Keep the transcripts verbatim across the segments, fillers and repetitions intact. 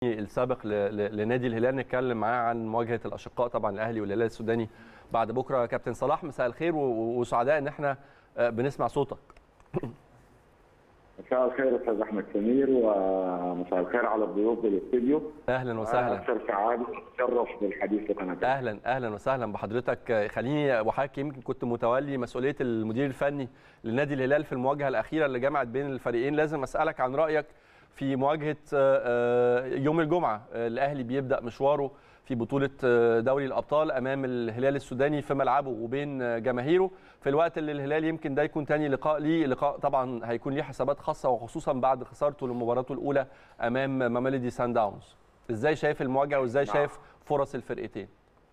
السابق لنادي الهلال نتكلم معاه عن مواجهه الاشقاء طبعا الاهلي والهلال السوداني بعد بكره. كابتن صلاح مساء الخير وسعداء ان احنا بنسمع صوتك. مساء الخير استاذ احمد سمير ومساء الخير على الضيوف بالاستديو. اهلا وسهلا. اكثر سعاده واتشرف بالحديث لقناه. اهلا اهلا وسهلا بحضرتك. خليني وحضرتك يمكن كنت متولي مسؤوليه المدير الفني لنادي الهلال في المواجهه الاخيره اللي جمعت بين الفريقين، لازم اسالك عن رايك في مواجهه يوم الجمعه. الاهلي بيبدا مشواره في بطوله دوري الابطال امام الهلال السوداني في ملعبه وبين جماهيره، في الوقت اللي الهلال يمكن ده يكون ثاني لقاء ليه، لقاء طبعا هيكون ليه حسابات خاصه وخصوصا بعد خسارته لمباراته الاولى امام ماميلودي سان داونز. ازاي شايف المواجهه وازاي شايف فرص الفرقتين؟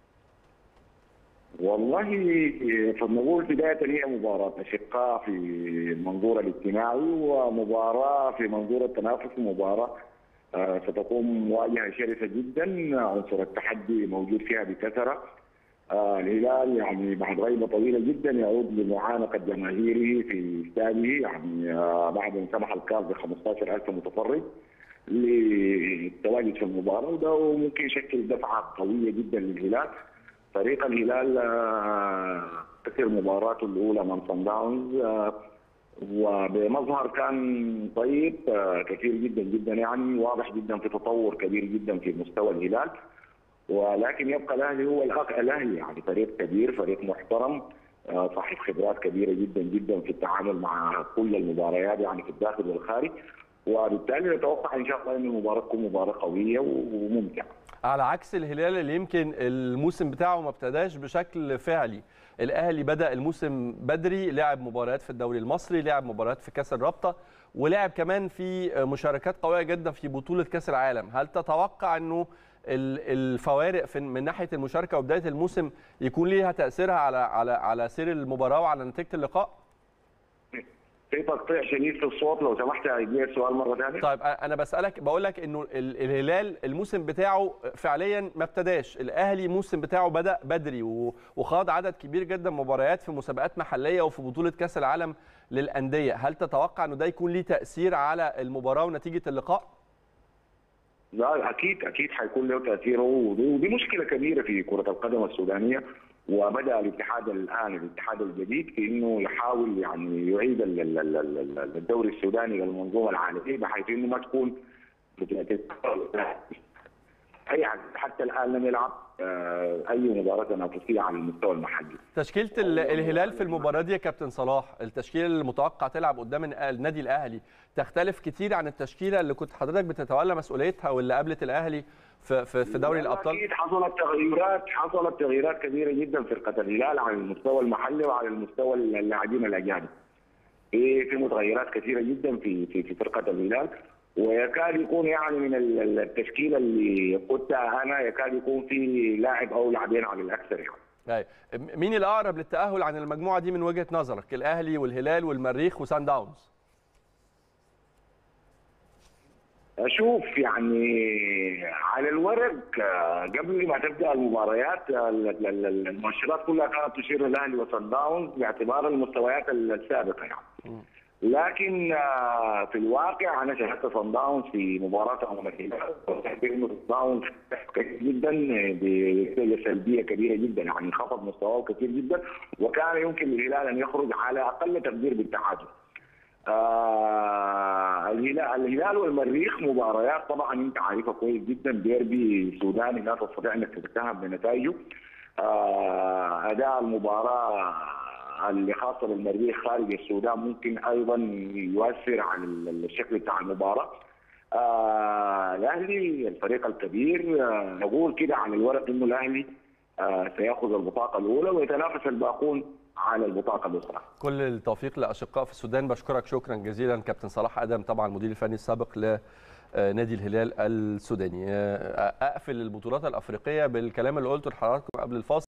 والله فنقول بدايه هي مباراه اشقاء في المنظور الاجتماعي ومباراه في منظور التنافس، مباراه ستكون مواجهه شرسه جدا، عنصر التحدي موجود فيها بكثره. الهلال يعني بعد غيبه طويله جدا يعود لمعانقه جماهيره في استاده، يعني بعد ان سمح الكاف ب خمسة عشر ألف متفرج للتواجد في المباراه، وده ممكن يشكل دفعه قويه جدا للهلال. فريق الهلال خسر مباراته الاولى من صن داونز وبمظهر كان طيب كثير جدا جدا، يعني واضح جدا في تطور كبير جدا في مستوى الهلال، ولكن يبقى الاهلي هو الاهلي، يعني فريق كبير، فريق محترم، صاحب خبرات كبيره جدا جدا في التعامل مع كل المباريات يعني في الداخل والخارج، وبالتالي نتوقع ان شاء الله ان المباراه تكون مباراه قويه وممتعه. على عكس الهلال اللي يمكن الموسم بتاعه ما ابتداش بشكل فعلي، الاهلي بدا الموسم بدري، لعب مباريات في الدوري المصري، لعب مباريات في كاس الرابطه، ولعب كمان في مشاركات قويه جدا في بطوله كاس العالم. هل تتوقع انه الفوارق من ناحيه المشاركه وبدايه الموسم يكون ليها تاثيرها على على على سير المباراه وعلى نتيجه اللقاء؟ في تقطيع شديد في الصوت، لو سمحت اجيب السؤال مره ثانيه. طيب انا بسالك بقول لك انه الهلال الموسم بتاعه فعليا ما ابتداش، الاهلي الموسم بتاعه بدا بدري وخاض عدد كبير جدا مباريات في مسابقات محليه وفي بطوله كاس العالم للانديه. هل تتوقع انه ده يكون ليه تاثير على المباراه ونتيجه اللقاء؟ لا اكيد اكيد حيكون له تاثير، ودي مشكله كبيره في كره القدم السودانيه، وبدا الاتحاد الان الاتحاد الجديد في انه يحاول يعني يعيد الدوري السوداني للمنظومه العالميه، بحيث انه ما تكون اي حتى الان لم يلعب اي مباراه تنافسيه على المستوى المحلي. تشكيله الهلال في المباراه دي يا كابتن صلاح، التشكيله المتوقع تلعب قدام النادي الاهلي تختلف كتير عن التشكيله اللي كنت حضرتك بتتولى مسؤوليتها واللي قابلت الاهلي في في, في دوري الابطال؟ اكيد حصلت تغييرات حصلت تغييرات كبيره جدا في فرقه الهلال على المستوى المحلي وعلى المستوى اللاعبين الاجانب. في في متغيرات كثيره جدا في في في فرقه الهلال، ويكاد يكون يعني من التشكيله اللي قلتها انا يكاد يكون في لاعب او لاعبين على الاكثر يعني. مين الاقرب للتاهل عن المجموعه دي من وجهه نظرك؟ الاهلي والهلال والمريخ وسان داونز؟ اشوف يعني على الورق قبل ما تبدا المباريات المؤشرات كلها كانت تشير للاهلي وسان داونز باعتبار المستويات السابقه يعني. لكن في الواقع انا شاهدت صن داونز في مباراه امام الهلال، صن داونز كثير جدا بنتيجه سلبيه كبيره جدا، يعني انخفض مستواه كثير جدا، وكان يمكن للهلال ان يخرج على اقل تقدير بالتعادل. آه الهلال الهلال والمريخ مباريات طبعا انت عارفها كويس جدا، ديربي سوداني لا تستطيع انك تتهم بنتائجه. آه اداء المباراه اللي خاصه بالمريخ خارج السودان ممكن ايضا يؤثر على الشكل بتاع المباراه. آه الاهلي الفريق الكبير، آه نقول كده على الورق انه الاهلي آه سياخذ البطاقه الاولى ويتنافس الباقون على البطاقه الاخرى. كل التوفيق لاشقاء في السودان. بشكرك شكرا جزيلا كابتن صلاح ادم، طبعا المدير الفني السابق لنادي الهلال السوداني. اقفل البطولات الافريقيه بالكلام اللي قلته لحضراتكم قبل الفاصل.